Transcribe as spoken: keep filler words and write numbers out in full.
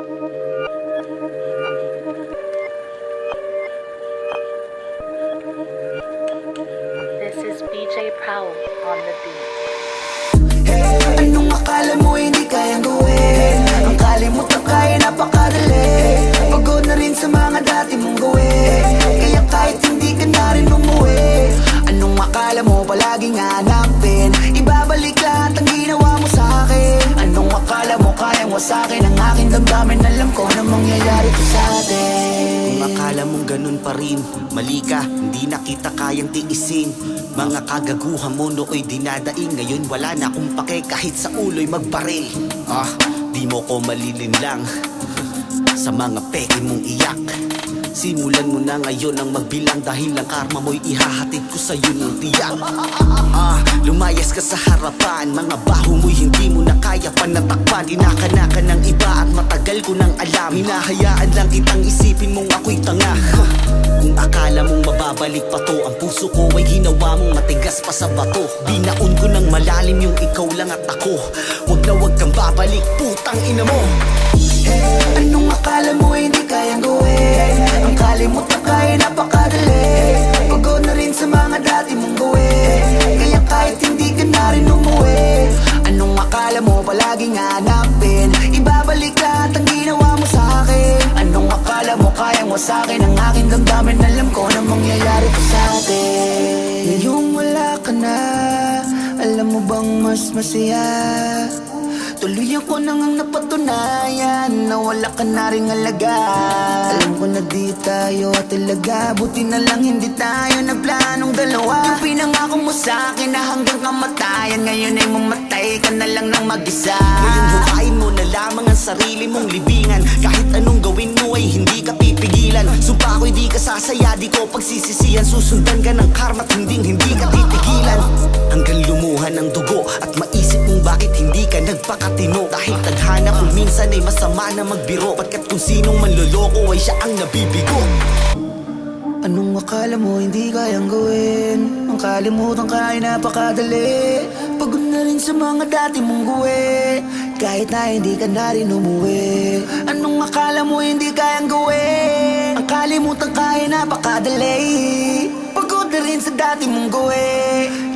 This is B J Powell on the beat. Hey, anong akala mo hindi kayang gawin? Ang kalimutan kaya napakadali. Pagod na rin sa mga dati mong gawin, kaya kahit hindi ka na rin umuwi. Anong akala mo palaging hanapin? Ibabalik lahat ang ginawa mo sa akin. Anong akala mo kayang wasakin ang aking damdamin? Alam ko na mangyayari to sa atin. Kung akala mong ganun pa rin, mali ka, hindi na kita kayang tiisin. Mga kagaguhan mo nooy dinadaing, ngayon wala na akong pake kahit sa ulo'y magbaril. Ah, di mo ko malilinlang sa mga peke mong iyak. Simulan mo na ngayon ang magbilang, dahil ang karma mo'y ihahatid ko sa'yo ng tiyak. Ah, lumayas ka sa harapan, mga baho mo'y hindi mo na kaya panatakpan. Inakanaka ng iba at matagal ko nang alam, hinahayaan lang kitang isipin mong ako'y tanga. Kung akala mong mababalik pa to, ang puso ko ay ginawa mong matigas pa sa bato. Binaon ko ng malalim yung ikaw lang at ako. Wag na wag kang babalik, putang ina mo. Hey, anong akala mo hindi kayang gawin? Ang kalimutan kaya napakadali. Pagod na rin sa mga dati mong gawin, kaya kahit hindi ka na rin umuwi. Anong akala mo palaging hanapin? Ibabalik lahat ang ginawa mo sa akin. Anong akala mo kayang wasakin ang aking damdamin? Alam ko na mangyayari to sa atin. Ngayong wala ka na, alam mo bang mas masaya? Tuloy ako nang ang napatunayan na wala ka na ring alaga. Alam ko na di tayo talaga, buti na lang hindi tayo nagplanong dalawa. Yung pinangako mo sa akin na hanggang kamatayan, ngayon ay mamatay ka na lang ng mag-isa. Ngayon hukain mo na lamang ang sarili mong libingan. Kahit anong gawin mo ay hindi ka pipigilan. Sumpa ko'y di ka sasaya, di ko pagsisisihan. Susundan ka ng karma at hindi hindi ka titigilan. Hanggang lumuhan ng dugo at maisip mong bakit hindi ka nagpakatino. Dahil tadhana kung minsan ay masama na magbiro, pagkat kung sinong manloloko ay siya ang nabibigo. Anong akala mo hindi kayang gawin? Ang kalimutan kaya napakadali. Pagod na rin sa mga dati mong gawin, kahit na hindi ka na rin umuwi. Anong akala mo hindi kayang gawin? Ang kalimutan kaya napakadali. Pagod na rin sa dati mong gawin,